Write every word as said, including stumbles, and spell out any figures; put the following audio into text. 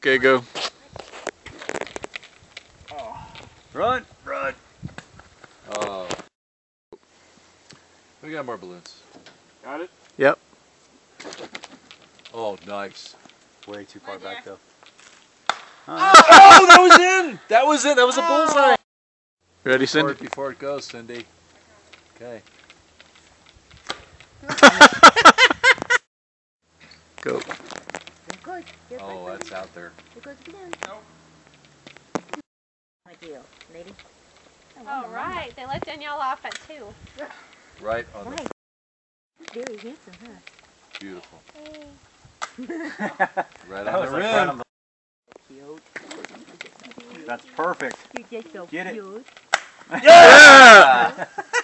Okay, go. Oh. Run, run. Oh. We got more balloons. Got it? Yep. Oh, nice. Way too far back though. Oh, oh, that was in! That was in! That was a bullseye! Ready, Before Cindy? it, before it goes, Cindy. Okay. Go. Good. Good. Oh, that's out there. There goes the balloon. Nope. Like you, lady. All right, they let Danielle off at two. Right on Right. Very handsome, huh? the beautiful. Hey. Right That on was the like rim. right on the... Cute. That's perfect. You're just so Get it. cute. Yeah!